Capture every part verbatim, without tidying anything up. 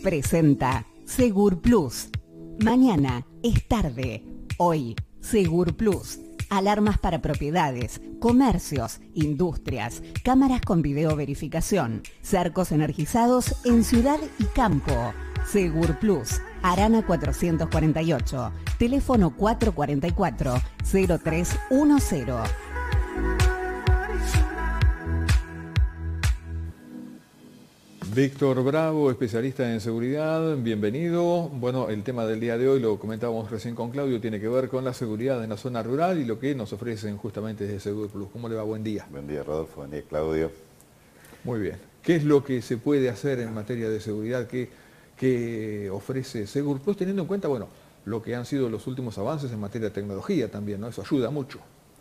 presenta Segur Plus. Mañana es tarde. Hoy, Segur Plus. Alarmas para propiedades, comercios, industrias, cámaras con video verificación, cercos energizados en ciudad y campo. Segur Plus, Arana cuatrocientos cuarenta y ocho, teléfono cuatrocientos cuarenta y cuatro, cero tres diez. Víctor Bravo, especialista en seguridad, bienvenido. Bueno, el tema del día de hoy, lo comentábamos recién con Claudio, tiene que ver con la seguridad en la zona rural y lo que nos ofrecen justamente desde Segur Plus. ¿Cómo le va? Buen día. Buen día, Rodolfo. Buen día, Claudio. Muy bien. ¿Qué es lo que se puede hacer en materia de seguridad? ¿Qué, qué ofrece Segur Plus? Teniendo en cuenta, bueno, lo que han sido los últimos avances en materia de tecnología también, ¿no? Eso ayuda mucho.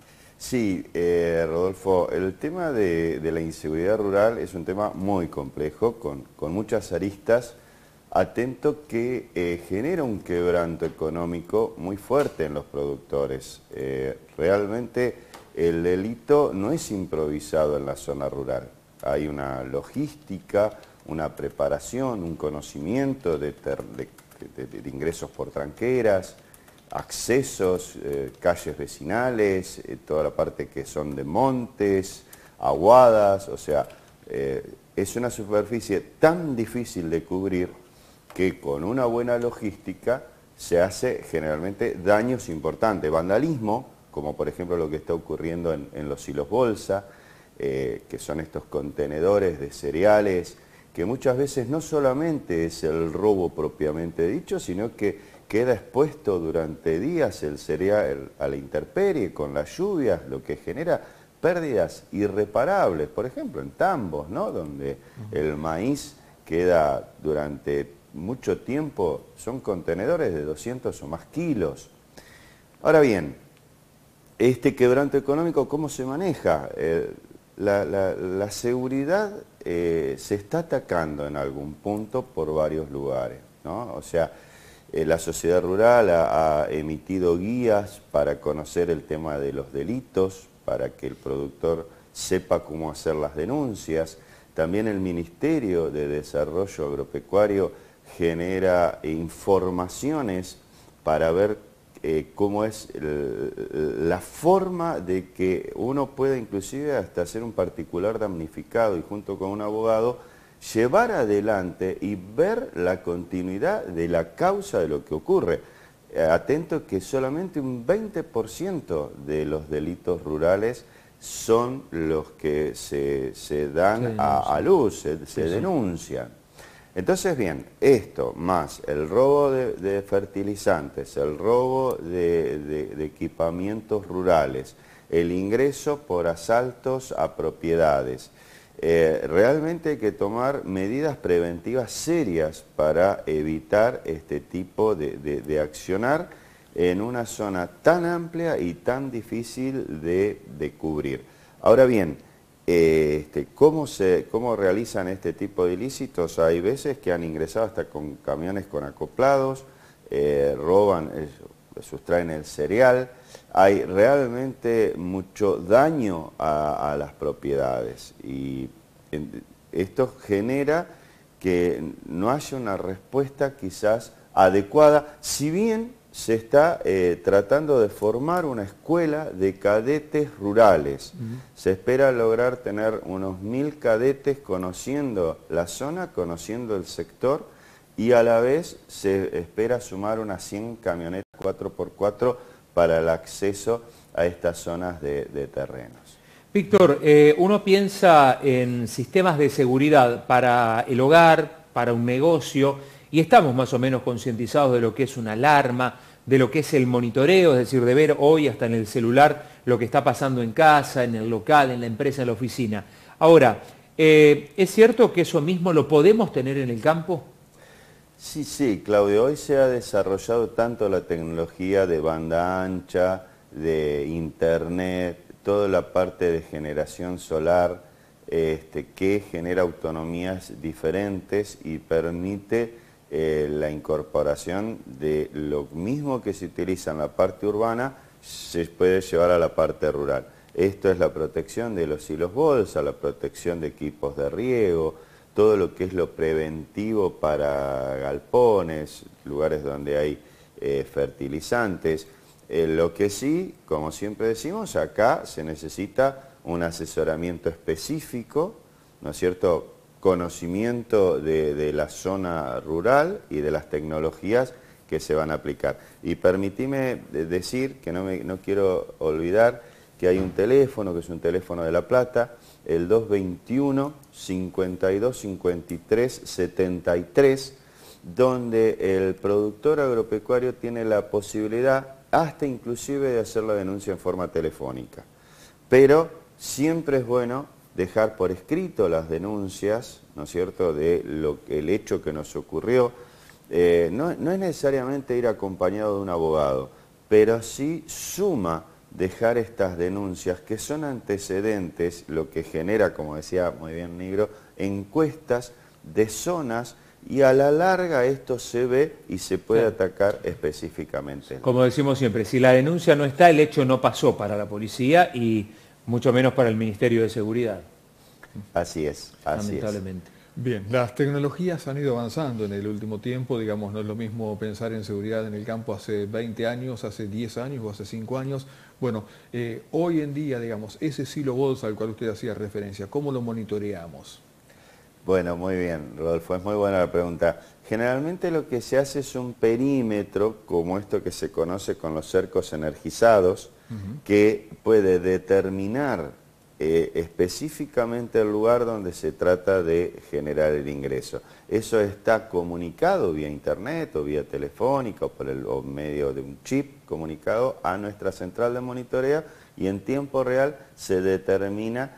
Sí, eh, Rodolfo, el tema de, de la inseguridad rural es un tema muy complejo, con, con muchas aristas, atento que eh, genera un quebranto económico muy fuerte en los productores. Eh, realmente el delito no es improvisado en la zona rural. Hay una logística, una preparación, un conocimiento de, ter, de, de, de ingresos por tranqueras, accesos, eh, calles vecinales, eh, toda la parte que son de montes, aguadas, o sea, eh, es una superficie tan difícil de cubrir que con una buena logística se hace generalmente daños importantes, vandalismo, como por ejemplo lo que está ocurriendo en, en los silos bolsa, eh, que son estos contenedores de cereales, que muchas veces no solamente es el robo propiamente dicho, sino que queda expuesto durante días el cereal a la intemperie con las lluvias, lo que genera pérdidas irreparables, por ejemplo en tambos, ¿no? Donde el maíz queda durante mucho tiempo, son contenedores de doscientos o más kilos. Ahora bien, este quebranto económico, ¿cómo se maneja? Eh, la, la, la seguridad eh, se está atacando en algún punto por varios lugares, ¿no? O sea, la sociedad rural ha, ha emitido guías para conocer el tema de los delitos, para que el productor sepa cómo hacer las denuncias. También el Ministerio de Desarrollo Agropecuario genera informaciones para ver eh, cómo es el, la forma de que uno pueda inclusive hasta hacer un particular damnificado y junto con un abogado llevar adelante y ver la continuidad de la causa de lo que ocurre. Atento que solamente un veinte por ciento de los delitos rurales son los que se, se dan a, a luz, se, se sí, denuncian. Entonces, bien, esto más el robo de, de fertilizantes, el robo de, de, de equipamientos rurales, el ingreso por asaltos a propiedades, Eh, realmente hay que tomar medidas preventivas serias para evitar este tipo de, de, de accionar en una zona tan amplia y tan difícil de, de cubrir. Ahora bien, eh, este, ¿cómo, se, ¿cómo realizan este tipo de ilícitos? Hay veces que han ingresado hasta con camiones con acoplados, eh, roban, eh, sustraen el cereal. Hay realmente mucho daño a, a las propiedades y esto genera que no haya una respuesta quizás adecuada, si bien se está eh, tratando de formar una escuela de cadetes rurales. Uh-huh. Se espera lograr tener unos mil cadetes conociendo la zona, conociendo el sector y a la vez se espera sumar unas cien camionetas cuatro por cuatro para el acceso a estas zonas de, de terrenos. Víctor, eh, uno piensa en sistemas de seguridad para el hogar, para un negocio, y estamos más o menos concientizados de lo que es una alarma, de lo que es el monitoreo, es decir, de ver hoy hasta en el celular lo que está pasando en casa, en el local, en la empresa, en la oficina. Ahora, eh, ¿es cierto que eso mismo lo podemos tener en el campo? Sí, sí, Claudio, hoy se ha desarrollado tanto la tecnología de banda ancha, de internet, toda la parte de generación solar este, que genera autonomías diferentes y permite eh, la incorporación de lo mismo que se utiliza en la parte urbana, se puede llevar a la parte rural. Esto es la protección de los silos bolsa, la protección de equipos de riego, todo lo que es lo preventivo para galpones, lugares donde hay eh, fertilizantes. Eh, lo que sí, como siempre decimos, acá se necesita un asesoramiento específico, ¿no es cierto?, conocimiento de, de la zona rural y de las tecnologías que se van a aplicar. Y permitime decir, que no, me, no quiero olvidar, que hay un teléfono, que es un teléfono de La Plata, el dos veintiuno, cincuenta y dos, cincuenta y tres, setenta y tres, donde el productor agropecuario tiene la posibilidad hasta inclusive de hacer la denuncia en forma telefónica. Pero siempre es bueno dejar por escrito las denuncias, ¿no es cierto?, de lo, el hecho que nos ocurrió. Eh, no, no es necesariamente ir acompañado de un abogado, pero sí suma dejar estas denuncias que son antecedentes, lo que genera, como decía muy bien Nigro, encuestas de zonas, y a la larga esto se ve y se puede sí. atacar específicamente. Como decimos siempre, si la denuncia no está, el hecho no pasó para la policía y mucho menos para el Ministerio de Seguridad. Así es, así lamentablemente. es. Bien, las tecnologías han ido avanzando en el último tiempo, digamos, no es lo mismo pensar en seguridad en el campo hace veinte años, hace diez años o hace cinco años. Bueno, eh, hoy en día, digamos, ese silo bolsa al cual usted hacía referencia, ¿cómo lo monitoreamos? Bueno, muy bien, Rodolfo, es muy buena la pregunta. Generalmente lo que se hace es un perímetro, como esto que se conoce con los cercos energizados, uh-huh. que puede determinar eh, específicamente el lugar donde se trata de generar el ingreso. Eso está comunicado vía internet o vía telefónica o por el o medio de un chip comunicado a nuestra central de monitoreo, y en tiempo real se determina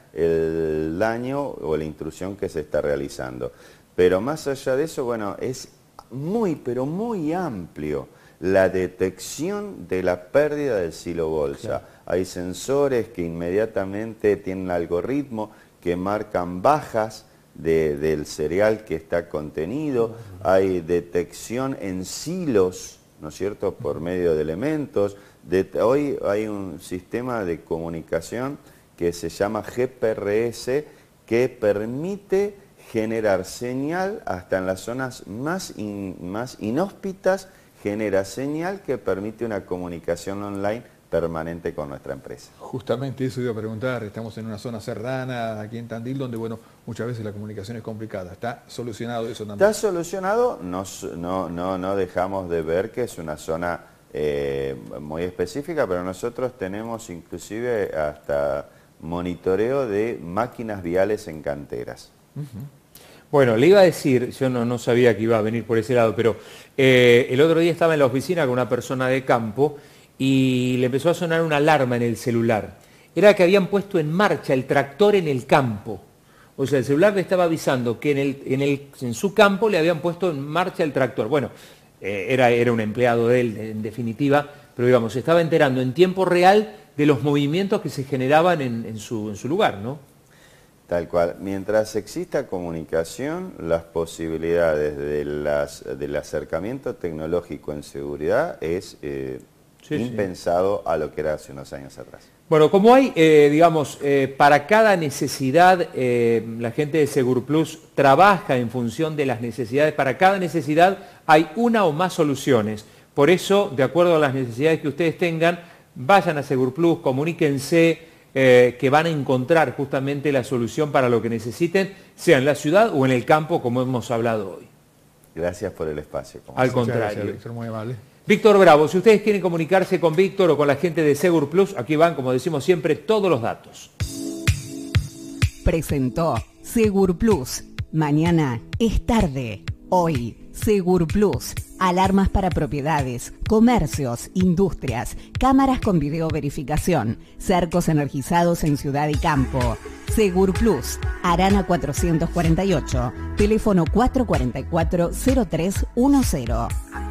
el daño o la intrusión que se está realizando. Pero más allá de eso, bueno, es muy, pero muy amplio la detección de la pérdida del silo bolsa. Claro. Hay sensores que inmediatamente tienen algoritmo que marcan bajas de, del cereal que está contenido. Hay detección en silos, ¿no es cierto?, por medio de elementos. De, hoy hay un sistema de comunicación que se llama G P R S, que permite generar señal hasta en las zonas más, in, más inhóspitas, genera señal que permite una comunicación online permanente con nuestra empresa. Justamente eso iba a preguntar, estamos en una zona serrana aquí en Tandil donde, bueno, muchas veces la comunicación es complicada. ¿Está solucionado eso también? Está solucionado, no, no, no, no dejamos de ver que es una zona eh, muy específica, pero nosotros tenemos inclusive hasta monitoreo de máquinas viales en canteras. Uh-huh. Bueno, le iba a decir, yo no, no sabía que iba a venir por ese lado, pero eh, el otro día estaba en la oficina con una persona de campo y le empezó a sonar una alarma en el celular. Era que habían puesto en marcha el tractor en el campo. O sea, el celular le estaba avisando que en, el, en, el, en su campo le habían puesto en marcha el tractor. Bueno, eh, era, era un empleado de él, en definitiva, pero digamos, se estaba enterando en tiempo real de los movimientos que se generaban en, en, su, en su lugar, ¿no? Tal cual. Mientras exista comunicación, las posibilidades de las, del acercamiento tecnológico en seguridad es eh, sí, impensado sí. a lo que era hace unos años atrás. Bueno, como hay, eh, digamos, eh, para cada necesidad, eh, la gente de Segurplus trabaja en función de las necesidades. Para cada necesidad hay una o más soluciones. Por eso, de acuerdo a las necesidades que ustedes tengan, vayan a Segurplus, comuníquense, Eh, que van a encontrar justamente la solución para lo que necesiten, sea en la ciudad o en el campo, como hemos hablado hoy. Gracias por el espacio. Al contrario. Gracias, Víctor, muy amable. Víctor Bravo, si ustedes quieren comunicarse con Víctor o con la gente de Segurplus, aquí van, como decimos siempre, todos los datos. Presentó Segurplus. Mañana es tarde. Hoy, Segurplus. Alarmas para propiedades, comercios, industrias, cámaras con video verificación, cercos energizados en ciudad y campo. Segurplus, Arana cuatrocientos cuarenta y ocho, teléfono cuatro cuatro cuatro, cero tres uno cero.